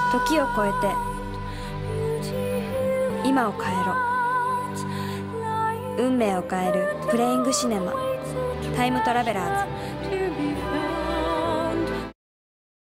時を超えて今を変えろ。運命を変えるプレイングシネマ、タイムトラベラーズ。